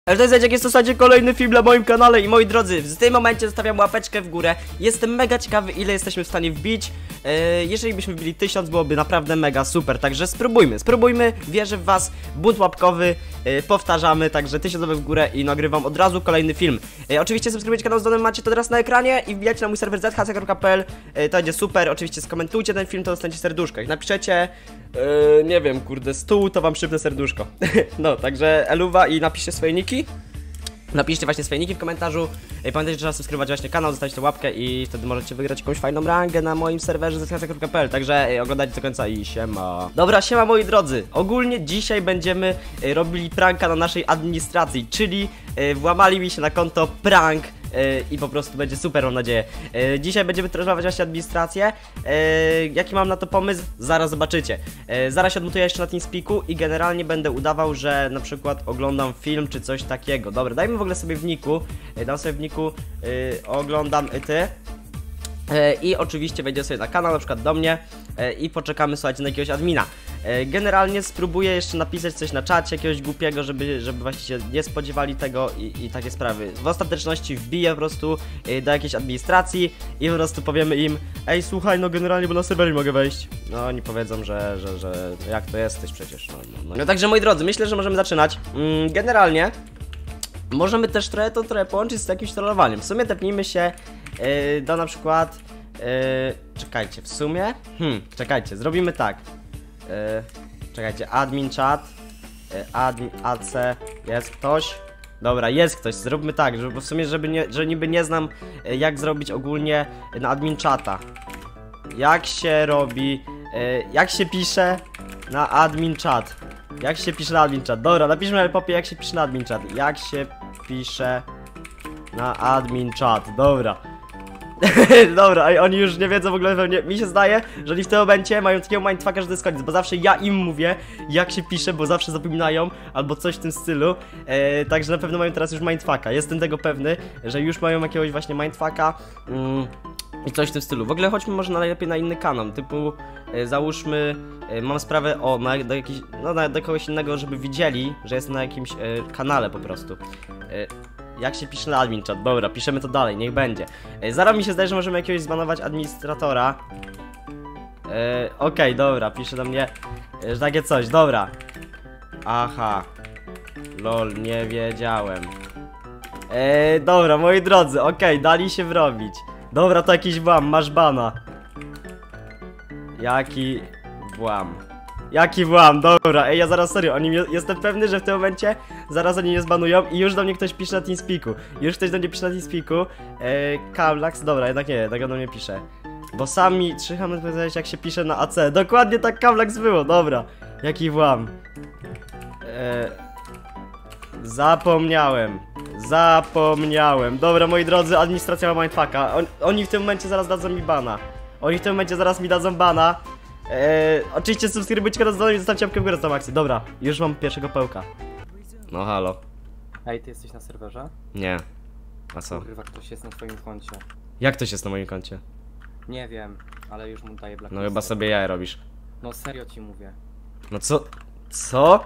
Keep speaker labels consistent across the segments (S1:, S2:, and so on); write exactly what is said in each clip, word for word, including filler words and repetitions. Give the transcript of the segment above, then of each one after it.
S1: Ale to jest, jak jest w zasadzie kolejny film na moim kanale i moi drodzy, w tym momencie zostawiam łapeczkę w górę. Jestem mega ciekawy, ile jesteśmy w stanie wbić. e, Jeżeli byśmy wbili tysiąc, byłoby naprawdę mega super. Także spróbujmy, spróbujmy, wierzę w was. Bunt łapkowy, e, powtarzamy, także tysiąc w górę i nagrywam od razu kolejny film. e, Oczywiście subskrybujcie kanał z dzwonem, macie to teraz na ekranie. I wbijajcie na mój serwer z h c kropka p l, e, to będzie super. Oczywiście skomentujcie ten film, to dostaniecie serduszko. Jak napiszecie, e, nie wiem, kurde, stół, to wam szybne serduszko. No, także eluwa i napiszcie swoje niki. Napiszcie właśnie swoje niki w komentarzu. Pamiętajcie, że trzeba subskrybować właśnie kanał, zostawić tę łapkę i wtedy możecie wygrać jakąś fajną rangę na moim serwerze z h c kropka p l. Także oglądajcie do końca i siema. Dobra, siema moi drodzy. Ogólnie dzisiaj będziemy robili pranka na naszej administracji, czyli włamali mi się na konto prank. I po prostu będzie super, mam nadzieję. Dzisiaj będziemy trollować właśnie administrację. Jaki mam na to pomysł? Zaraz zobaczycie. Zaraz się odmutuję jeszcze na TeamSpeaku i generalnie będę udawał, że na przykład oglądam film czy coś takiego. Dobra, dajmy w ogóle sobie w niku. Dam sobie w niku oglądam ty. I oczywiście wejdzie sobie na kanał, na przykład do mnie i poczekamy, słuchajcie, na jakiegoś admina. Generalnie spróbuję jeszcze napisać coś na czacie, jakiegoś głupiego, żeby, żeby właśnie się nie spodziewali tego i, i takie sprawy. W ostateczności wbiję po prostu do jakiejś administracji i po prostu powiemy im: ej, słuchaj, no generalnie, bo na serwer nie mogę wejść. No oni powiedzą, że, że, że jak to jesteś przecież, no, no, no. No także moi drodzy, myślę, że możemy zaczynać. Generalnie możemy też trochę to trochę połączyć z jakimś trollowaniem. W sumie tepnijmy się yy, do na przykład yy, czekajcie, w sumie hmm, czekajcie, zrobimy tak. Yy, czekajcie, admin chat, yy, admin ac, jest ktoś? Dobra, jest ktoś, zróbmy tak, żeby, bo w sumie, żeby nie, że niby nie znam yy, jak zrobić ogólnie na admin chata. Jak się robi, yy, jak się pisze na admin chat? Jak się pisze na admin chat? Dobra, napiszmy na popie, jak się pisze na admin chat. Jak się pisze na admin chat, dobra. Dobra, a oni już nie wiedzą w ogóle pewnie. Mi się zdaje, że oni w tym momencie mają takiego mindfucka, że to jest koniec, bo zawsze ja im mówię, jak się pisze, bo zawsze zapominają, albo coś w tym stylu. e, Także na pewno mają teraz już mindfucka. Jestem tego pewny, że już mają jakiegoś właśnie mindfucka. mm. I coś w tym stylu. W ogóle chodźmy może na najlepiej na inny kanał, typu e, załóżmy, e, mam sprawę o, na, do, jakiś, no, na, do kogoś innego, żeby widzieli, że jestem na jakimś e, kanale po prostu. E, jak się pisze na admin chat? Dobra, piszemy to dalej, niech będzie. E, zaraz mi się zdaje, że możemy jakiegoś zbanować administratora. E, Okej, okay, dobra, pisze do mnie, e, że takie coś, dobra. Aha. Lol, nie wiedziałem. E, dobra, moi drodzy, okej, okay, dali się wrobić. Dobra, to jakiś włam, masz bana. Jaki włam? Jaki włam, dobra, ej, ja zaraz serio, oni mnie, jestem pewny, że w tym momencie zaraz oni mnie zbanują i już do mnie ktoś pisze na TeamSpeaku. Już ktoś do mnie pisze na TeamSpeaku. Eee, Kamlax, dobra, jednak nie, jednak do mnie pisze. Bo sami trzymamy powiedzieć, jak się pisze na A C. Dokładnie tak Kamlax było, dobra. Jaki włam? Eee, zapomniałem. Zapomniałem. Dobra, moi drodzy, administracja ma mindfucka. On, oni w tym momencie zaraz dadzą mi bana. Oni w tym momencie zaraz mi dadzą bana. Eee, oczywiście subskrybujcie kanał z dzwonem i zostawcie łapkę w górę z tą akcję. Dobra, już mam pierwszego pełka. No halo.
S2: Ej, ty jesteś na serwerze?
S1: Nie. A co?
S2: Kurwa, ktoś jest na twoim koncie.
S1: Jak ktoś jest na moim koncie?
S2: Nie wiem, ale już mu daję blacklist.
S1: No chyba sobie jaja robisz.
S2: No serio ci mówię.
S1: No co? Co?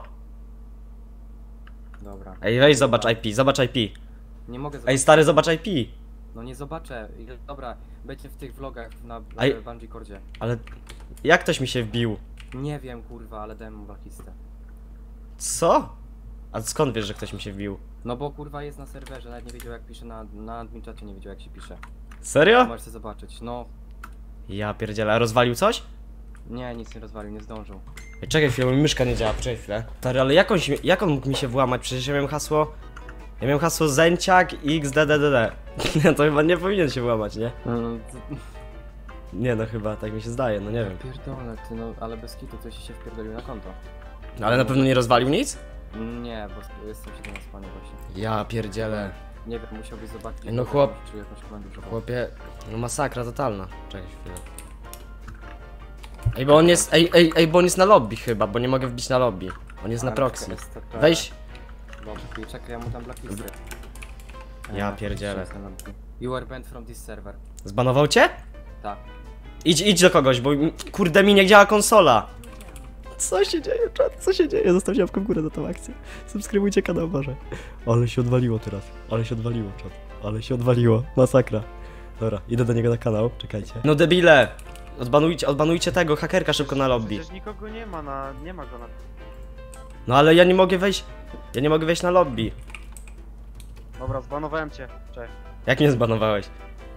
S2: Dobra.
S1: Ej, weź zobacz I P, zobacz I P.
S2: Nie mogę zobaczyć.
S1: Ej, stary, zobacz I P.
S2: No nie zobaczę. Dobra, będzie w tych vlogach na
S1: Ej.
S2: Bungee Cordzie.
S1: Ale jak ktoś mi się wbił?
S2: Nie wiem, kurwa, ale dałem mu blacklistę.
S1: Co? A skąd wiesz, że ktoś mi się wbił?
S2: No bo kurwa jest na serwerze, nawet nie wiedział jak pisze na, na admin czacie, nie wiedział jak się pisze.
S1: Serio?
S2: Możesz sobie zobaczyć, no.
S1: Ja pierdzielę, a rozwalił coś?
S2: Nie, nic nie rozwalił, nie zdążył.
S1: Ej, czekaj chwilę, mi myszka nie działa, poczekaj chwilę. Stary, ale jak on, się, jak on mógł mi się włamać? Przecież ja miałem hasło... Ja miałem hasło Zęciak X D D D D. To chyba nie powinien się włamać, nie?
S2: No, to...
S1: Nie no, chyba tak mi się zdaje, no nie wiem.
S2: Pierdolę, ty no, ale bez kitu coś się wpierdolił na konto.
S1: Ale na pewno nie rozwalił nic?
S2: Nie, bo jestem się na spanie właśnie.
S1: Ja pierdzielę.
S2: Nie wiem, musiałbyś zobaczyć.
S1: No chłop-
S2: Czy jakąś głębię.
S1: Chłopie, no masakra totalna. Czekaj chwilę. Ej, bo on jest, ej, ej, ej, bo on jest na lobby chyba, bo nie mogę wbić na lobby. On jest na proxy. Weź.
S2: Dobrze, czekaj, ja mu tam blacklisty.
S1: Ja pierdzielę.
S2: You are banned from this server.
S1: Zbanował cię?
S2: Tak.
S1: Idź, idź do kogoś, bo kurde mi nie działa konsola. Co się dzieje, czat? Co się dzieje? Zostawcie łapkę w górę za tą akcję. Subskrybujcie kanał, Boże. Ale się odwaliło teraz. Ale się odwaliło, czat. Ale się odwaliło. Masakra. Dobra, idę do niego na kanał. Czekajcie. No debile! Odbanujcie, odbanujcie tego, hakerka szybko na lobby.
S3: Przecież nikogo nie ma na... nie ma go na...
S1: No ale ja nie mogę wejść... Ja nie mogę wejść na lobby.
S3: Dobra, zbanowałem cię. Cześć.
S1: Jak mnie zbanowałeś?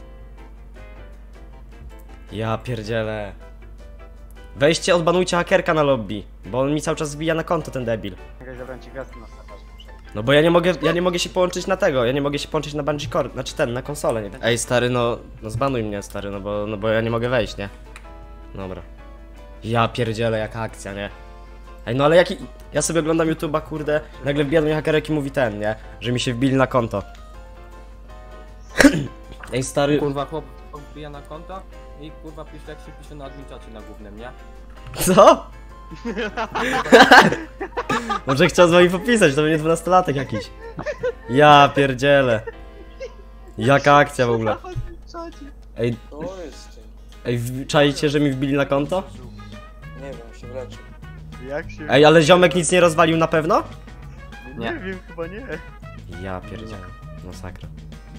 S1: Ja pierdzielę. Weźcie, odbanujcie hakerka na lobby, bo on mi cały czas zbija na konto, ten debil.
S3: Czekaj, zabrałem ci gwiazdkę na serwerze.
S1: No bo ja nie mogę, ja nie mogę się połączyć na tego, ja nie mogę się połączyć na Bungee Core, znaczy ten, na konsolę, nie. Ej stary, no, no zbanuj mnie stary, no bo, no bo ja nie mogę wejść, nie? Dobra. Ja pierdzielę, jaka akcja, nie? Ej, no ale jaki... Ja sobie oglądam YouTube'a, kurde, nagle wbija do mnie hakerek i mówi ten, nie? Że mi się wbili na konto. Ej stary...
S2: Kurwa, chłop wbija na konto i kurwa pisze jak się pisze na adminczacie na głównym, nie?
S1: Co? Może chciał z wami popisać, to będzie dwunastolatek jakiś. Ja pierdzielę. Jaka akcja w ogóle. Ej,
S4: To jest ty.
S1: ej, w- czaicie, że mi wbili na konto?
S4: Nie wiem, się leczy.
S3: Jak się...
S1: Ej, ale ziomek nic nie rozwalił na pewno?
S3: Nie,
S2: Nie.
S3: wiem, chyba nie.
S1: Ja pierdzielę. Masakra.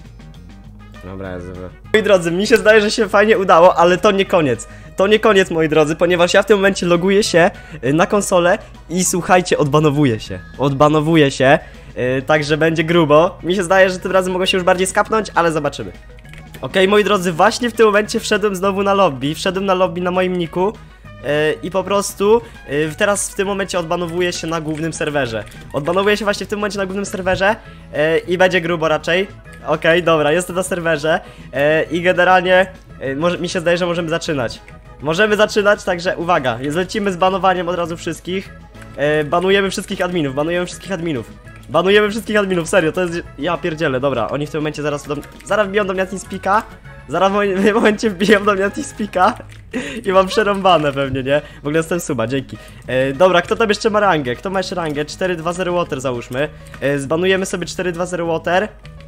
S1: Dobra, ja zrobię. Moi drodzy, mi się zdaje, że się fajnie udało, ale to nie koniec. To nie koniec, moi drodzy, ponieważ ja w tym momencie loguję się y, na konsolę i słuchajcie, odbanowuję się. Odbanowuję się, y, także będzie grubo. Mi się zdaje, że tym razem mogą się już bardziej skapnąć, ale zobaczymy. Okej, moi drodzy, właśnie w tym momencie wszedłem znowu na lobby. Wszedłem na lobby na moim niku. Yy, I po prostu yy, teraz w tym momencie odbanowuję się na głównym serwerze. Odbanowuję się właśnie w tym momencie na głównym serwerze yy, i będzie grubo raczej. Okej, dobra, jestem na serwerze yy, i generalnie yy, może, mi się zdaje, że możemy zaczynać. Możemy zaczynać, także uwaga, lecimy z banowaniem od razu wszystkich. Yy, banujemy wszystkich adminów, banujemy wszystkich adminów. Banujemy wszystkich adminów, serio, to jest... Ja pierdzielę, dobra, oni w tym momencie zaraz... Do... Zaraz wbiją do mnie na TeamSpeaka. Zaraz w moim- w momencie wbiją do mnie na TeamSpeaka. I mam przerąbane pewnie, nie? W ogóle jestem suba, dzięki. E, dobra, kto tam jeszcze ma rangę? Kto ma jeszcze rangę? cztery dwa zero water załóżmy. E, zbanujemy sobie cztery dwa zero water.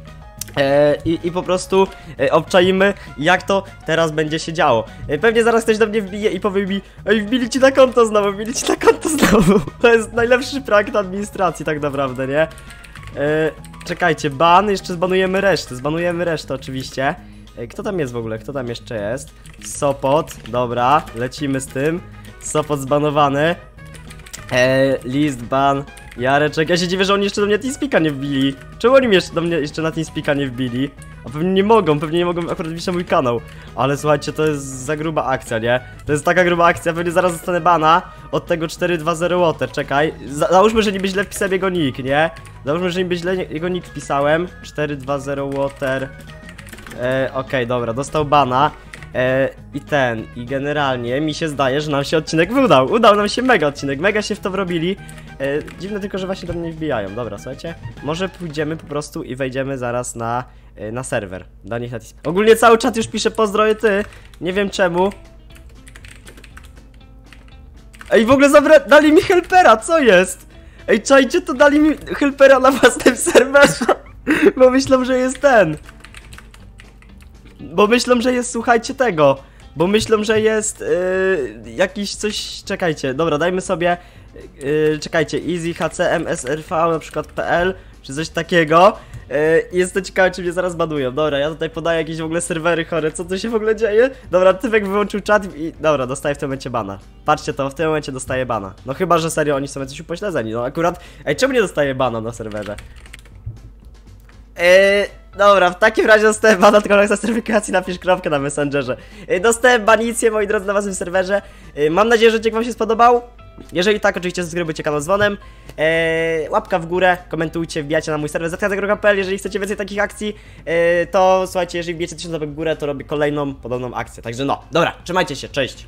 S1: E, i, I po prostu e, obczaimy, jak to teraz będzie się działo. E, pewnie zaraz ktoś do mnie wbije i powie mi: ej, wbili ci na konto znowu, wbili ci na konto znowu. To jest najlepszy prank na administracji tak naprawdę, nie? E, czekajcie, ban, jeszcze zbanujemy resztę, zbanujemy resztę oczywiście. E, kto tam jest w ogóle? Kto tam jeszcze jest? Sopot, dobra, lecimy z tym. Sopot zbanowany. E, list, ban, Jareczek, ja się dziwię, że oni jeszcze do mnie TeamSpeaka nie wbili. Czemu oni mnie jeszcze do mnie jeszcze na TeamSpeaka nie wbili? A pewnie nie mogą, pewnie nie mogą akurat wbić na mój kanał. Ale słuchajcie, to jest za gruba akcja, nie? To jest taka gruba akcja, pewnie zaraz dostanę bana od tego cztery dwa zero water, czekaj. Za załóżmy, że niby źle wpisałem jego nick, nie? Załóżmy, że niby źle jego nick wpisałem. cztery dwa zero water. E, Okej, okay, dobra, dostał bana. E, I ten, i generalnie mi się zdaje, że nam się odcinek udał. Udał nam się mega odcinek, mega się w to wrobili. E, dziwne tylko, że właśnie do mnie wbijają. Dobra, słuchajcie, może pójdziemy po prostu i wejdziemy zaraz na, e, na serwer. Do nich na Ogólnie cały czat już pisze pozdroje ty, nie wiem czemu. Ej, w ogóle zabra dali mi helpera, co jest? Ej, czajcie, to dali mi helpera na własnym serwerze. Bo myślą, że jest ten. Bo myślą, że jest, słuchajcie tego. Bo myślą, że jest yy, jakiś coś. Czekajcie, dobra, dajmy sobie. Yy, czekajcie, easy h c m s r v na przykład pl czy coś takiego. Yy, jest to ciekawe, czy mnie zaraz banują. Dobra, ja tutaj podaję jakieś w ogóle serwery chore. Co tu się w ogóle dzieje? Dobra, Typek wyłączył czat i. Dobra, dostaję w tym momencie bana. Patrzcie to, w tym momencie dostaję bana. No chyba, że serio oni są jacyś upośledzeni. No akurat. Ej, czemu nie dostaję bana na serwerze? Eee, dobra, w takim razie dostałem bana, tylko na certyfikacji napisz kropkę na Messengerze. Eee, dostałem banicję, moi drodzy, na waszym serwerze. Eee, mam nadzieję, że odcinek wam się spodobał. Jeżeli tak, oczywiście subskrybujcie kanał z dzwonem. Eee, łapka w górę, komentujcie, wbijajcie na mój serwer z kropka kropka p l. Jeżeli chcecie więcej takich akcji, eee, to słuchajcie, jeżeli wbijecie tysiąc łapek w górę, to robię kolejną podobną akcję. Także no, dobra, trzymajcie się, cześć.